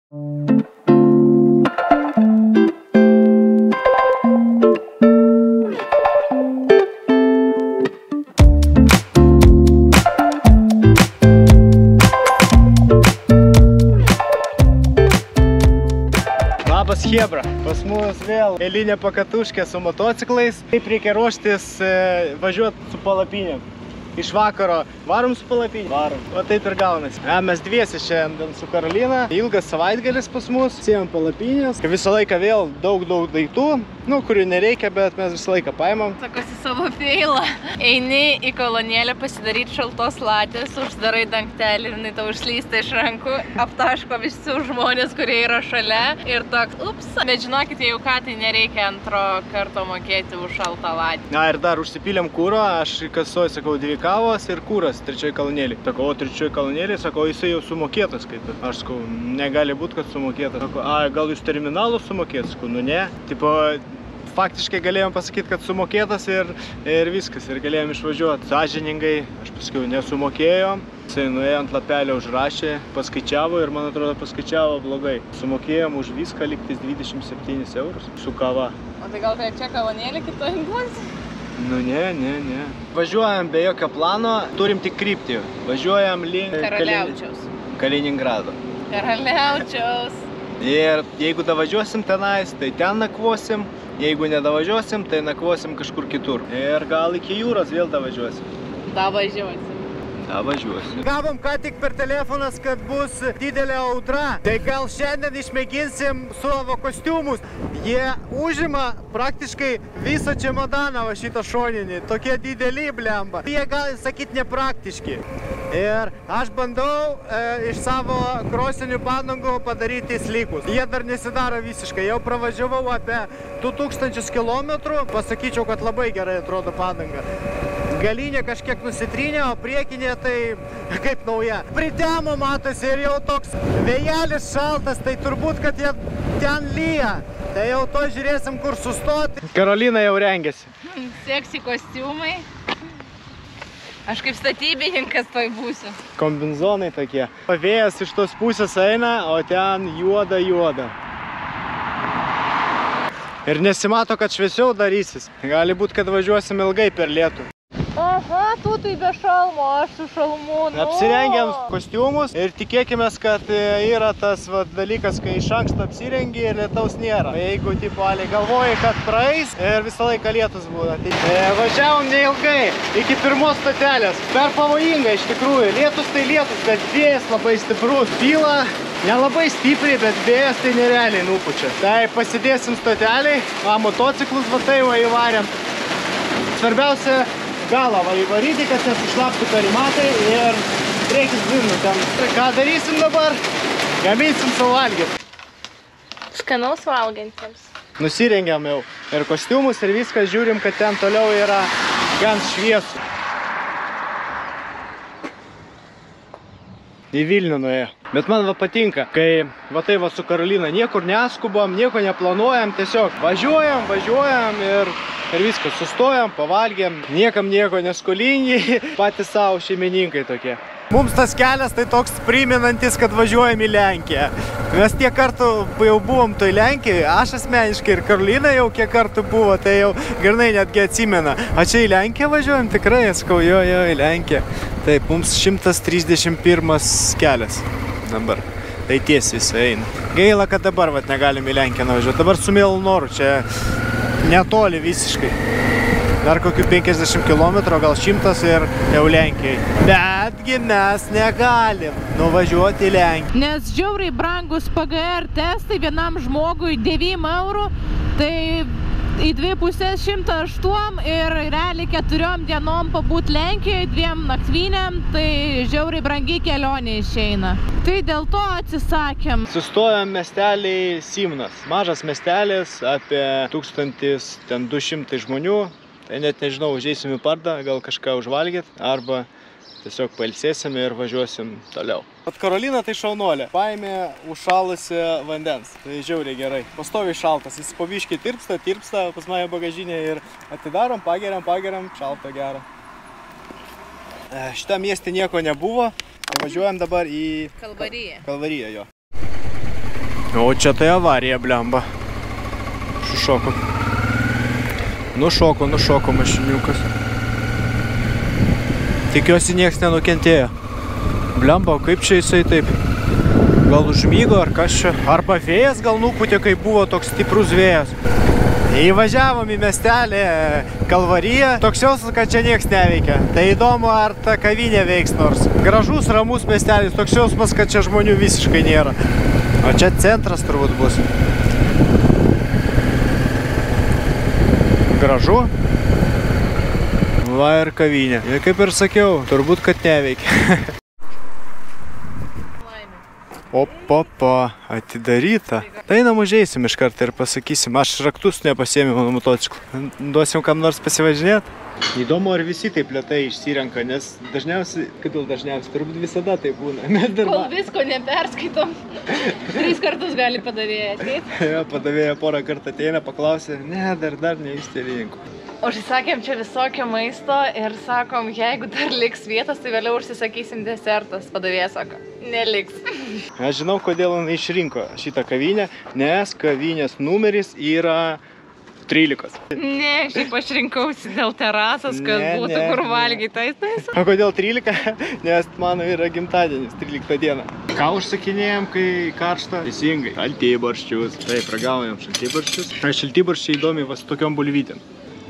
Labas chebra, pas mus vėl eilinė pakatuškė su motociklais. Taip reikia ruoštis važiuoti su palapinėm. Iš vakaro varom su palapinėm? Varom. O taip ir gaunasi. Mes dviesi šiandien su Karolina. Ilgas savaitgalis pas mus. Sėjom palapinės. Visą laiką vėl daug daiktų, kurių nereikia, bet mes visą laiką paimam. Sakosi savo feilą. Eini į kolonėlę pasidaryti šaltos latės, uždarai dangtelį ir jinai tau užslysta iš rankų, aptaško visi žmonės, kurie yra šalia ir toks, ups. Bet žinokit, jeigu ką, tai nereikia antro karto mokėti už šaltą latę. Na ir dar užsipylėm kūro, aš kasoj sakau 2 kavos ir kūras 3 kolonėlį. Sakau, o 3 kolonėlį, sakau, jisai jau sumokėtas kaip ir. Aš sakau, negali būti, kad sumokėtas. Sakau, gal jūs terminalų sumokėtas? Sakau, nu ne. Tipo, faktiškai galėjom pasakyti, kad sumokėtas ir viskas, ir galėjom išvažiuoti. Sąžiningai, aš pasakiau, nesumokėjom. Jisai nuėjo ant lapelio, užrašė, paskaičiavo ir, man atrodo, paskaičiavo blogai. Sumokėjom už viską liktis 27 eurus su kava. O tai gal tai čia kolonėlė kitoj bus? Nu ne. Važiuojam be jokio plano, turim tik kryptį. Važiuojam link Kaliningrado. Karaliaučiaus. Ir jeigu davažiuosim tenais, tai ten nakvosim. Jeigu nedavažiuosim, tai nakvosim kažkur kitur. Ir gal iki jūros vėl davažiuosim. Davažiuosim. Gavom ką tik per telefonas, kad bus didelė audra. Tai gal šiandien išmėginsim savo kostiumus. Jie užima praktiškai visą čemodaną, va šitą šoninį. Tokie dideli blemba. Jie gali sakyti nepraktiški. Ir aš bandau iš savo krosinių padangų padaryti slikus. Jie dar nesidaro visiškai. Jau pravažiavau apie 2000 km. Pasakyčiau, kad labai gerai atrodo padanga. Galinė kažkiek nusitrynė, o priekinė tai kaip nauja. Pritemo matosi ir jau toks vėjelis šaltas, tai turbūt, kad jie ten lyja. Tai jau to žiūrėsim, kur sustoti. Karolina jau rengiasi. Seksi kostiumai. Aš kaip statybininkas toj būsiu. Kombinzonai tokie. Vėjas iš tos pusės eina, o ten juoda. Ir nesimato, kad šviesiau darysis. Gali būti, kad važiuosim ilgai per lietų. Aha, tu tai be šalmo, aš su šalmu. Apsirengiam kostiumus ir tikėkimės, kad yra tas dalykas, kai iš anksto apsirengi ir lietaus nėra. Jeigu galvoji, kad praeis ir visą laiką lietus būna. Važiavom neilgai iki pirmos stotelės. Per pavojinga iš tikrųjų. Lietus tai lietus, bet vėjas labai stiprus. Pyla nelabai stipriai, bet vėjas tai nerealiai nupučia. Tai pasidėsim stoteliai, motociklus tai va įvarėm. Svarbiausia galą įvaryti, kad nesušlaptų karimatai ir priekis zirnų ten. Ką darysim dabar? Gaminsim savo valgyti. Skanaus valgantiems. Nusirengiam jau ir kostiumus ir viską, žiūrim, kad ten toliau yra gan šviesu. Į Vilnių nuėjo. Bet man patinka, kai tai su Karolina niekur neskubam, nieko neplanuojam, tiesiog važiuojam ir viskas, sustojam, pavalgiam, niekam nieko neskolingi, patys savo šeimininkai tokie. Mums tas kelias tai toks priminantis, kad važiuojam į Lenkiją. Mes tiek kartų jau buvom toj Lenkijoje, aš asmeniškai ir Karolina jau kiek kartų buvo, tai jau gernai netgi atsimena. O čia į Lenkiją važiuojam tikrai, skau, jo, į Lenkiją. Taip, mums 131 kelias dabar. Tai tiesiai jisai eina. Gaila, kad dabar negalim į Lenkiją nuvažiuoti. Dabar su mielu noru, čia netoli visiškai. Dar kokių 50 km, gal 100 ir jau Lenkijai. Betgi mes negalim nuvažiuoti į Lenkiją. Nes žiauriai brangus PGR testai vienam žmogui 9 eurų, tai į 2 pusės 108 ir realiai 4 dienom pabūt Lenkijoje, 2 naktvynėm, tai žiauriai brangi kelionė išeina. Tai dėl to atsisakėm. Sustojom miestelį Simnas. Mažas miestelis, apie 1200 žmonių. Tai net nežinau, užeisim į pardą, gal kažką užvalgyt, arba tiesiog pailsėsim ir važiuosim toliau. Karolina tai šaunolė. Paėmė užšalusi vandens. Tai žiauriai gerai. Pastoviai šaltas. Jis po biškį tirpsta pas mane bagažinė ir atidarom, pageriam, šalta gera. Šitą miestį nieko nebuvo. Tai važiuojam dabar į Kalvariją. Kalvariją, jo. O čia tai avarija, blemba. Šušoko. Nušoko mašiniukas. Tikiuosi nieks nenukentėjo. Blemba, kaip čia jisai taip? Gal užmygo ar kas čia? Arba vėjas gal nupūtė, kai buvo toks stiprus vėjas. Įvažiavom į miestelį Kalvariją. Toks jausmas, kad čia nieks neveikia. Tai įdomu, ar ta kavinė veiks nors. Gražus, ramus miestelis. Toks jausmas, kad čia žmonių visiškai nėra. O čia centras turbūt bus. Gražu. Va ir kavinė. Ir kaip ir sakiau, turbūt, kad neveikia. Opa, atidaryta. Tai namų užeisim iš karto ir pasakysim. Aš raktus nepasiėmiau nuo motociklo. Duosim kam nors pasivažinėti. Įdomu, ar visi taip lėtai išsirenka, nes dažniausiai, kodėl dažniausiai, turbūt visada tai būna. Kol visko neperskaitom, 3 kartus gali padavėja ateiti. Jo, padavėja porą kartų ateina, paklausė, ne, dar neišsirinko. Užsisakėm čia visokio maisto ir sakom, jeigu dar liks vietos, tai vėliau užsisakysim desertas. Padavėja sako, neliks. Aš žinau, kodėl jinai išrinko šitą kavinę, nes kavinės numeris yra 13. Ne, šiaip aš rinkausi dėl terasos, kad būtų kur valgyti. O kodėl 13? Nes mano yra gimtadienis, 13 dieną. Ką užsakinėjom, kai karšta? Teisingai. Šaltibarščius. Taip, ragaujam šaltibarščius. Šaltibarščiai įdomi va su tokiom bulvytėm.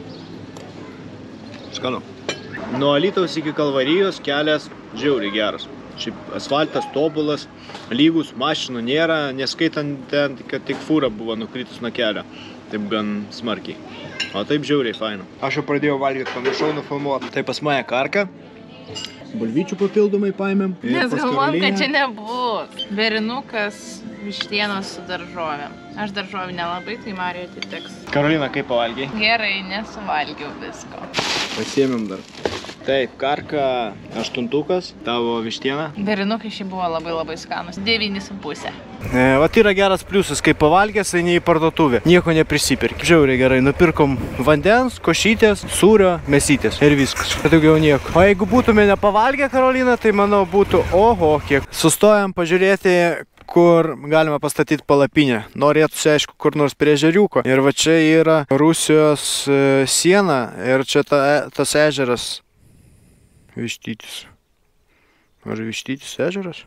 Skanu. Nuo Alytaus iki Kalvarijos kelias žiauriai geras. Šiaip asfaltas tobulas, lygus, mašinų nėra, neskaitant ten, kad tik fūra buvo nukritus nuo kelio. Taip gan smarkiai. O taip žiauriai faina. Aš jau pradėjau valgyti, pamiršau nufilmuoti. Tai pas mane karka. Bulvyčių papildomai paėmėm. Nes galvom, kad čia nebus. Berinukas, vištienos su daržovėm. Aš daržovių nelabai, tai Marijai atiteks. Karolina, kaip pavalgiai? Gerai, nesuvalgiau visko. Pasiėmėm dar. Taip, karka 8, tavo vištiena. Berinukai šiai buvo labai skanus. 9,5. Vat yra geras pliusas, kai pavalgęs, eini į parduotuvę. Nieko neprisipirki. Žiauriai gerai, nupirkom vandens, košytės, sūrio, mėsytės ir viskas. Daugiau nieko. O jeigu būtume nepavalgę, Karolina, tai manau būtų oho kiek. Sustojam pažiūrėti, kur galima pastatyti palapinę. Norėtųsi, aišku, kur nors prie ežeriuko. Ir va čia yra Rusijos siena ir čia tas ežeras. Vištytis. Ar Vištytis ežeras?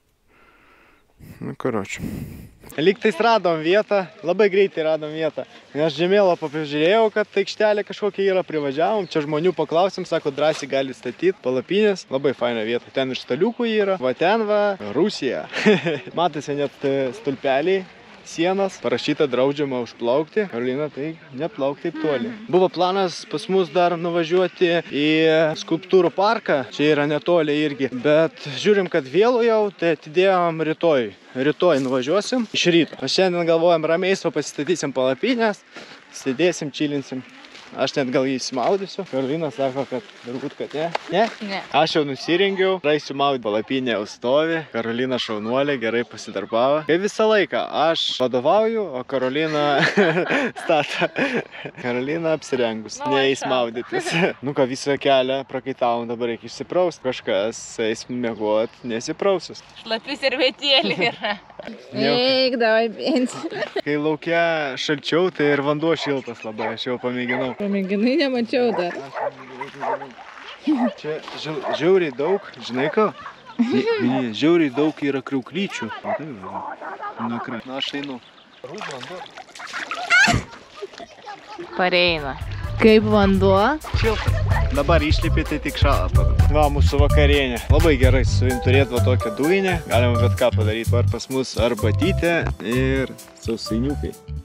Nu, karočiui. Lygtais radom vietą, labai greitai radom vietą. Aš žemėlapį pažiūrėjau, kad aikštelė kažkokia yra, privažiavom, čia žmonių paklausėm, sako, drąsiai gali statyti palapinės. Labai faina vieta, ten ir staliukų yra. Va ten va, Rusija. Matosi net stulpeliai. Sienas, parašyta draudžiama užplaukti. Karolina, tai neplauk taip toli. Buvo planas pas mus dar nuvažiuoti į skulptūrų parką. Čia yra netoli irgi. Bet žiūrim, kad vėlu jau, tai atidėjom rytoj. Rytoj nuvažiuosim iš ryto. O šiandien galvojam ramiai, pasistatysim palapinės, sėdėsim, čilinsim. Aš net gal įsimaudysiu. Karolina sako, kad turbūt, kad ne. Ne? Ne. Aš jau nusirengiau, praeisiu maudyti, palapinė jau stovi. Karolina šaunuolė, gerai pasidarbavo. Kaip visą laiką, aš vadovauju, o Karolina stata. Karolina apsirengus, neįs maudytis. Nu ką, visą kelią prakaitavom, dabar reikia išsipraust. Kažkas eis miegot, nesiprausus. Šlapis ir vietėlį yra. Eik, davai bent. Kai laukia šalčiau, tai ir vanduo šiltas labai, aš jau pamėginau. Pamėginai, nemačiau dar. Čia žiauriai daug, žinai ką? Žiauriai daug yra kriauklyčių. Na, aš einu. Pareina. Kaip vanduo? Šiltas. Dabar išlipi, tai tik šalą tada. Va, mūsų vakarienė. Labai gerai su savim turėti va tokią dujinę. Galima bet ką padaryti. Var pas mus arbatytė ir sausainiukai.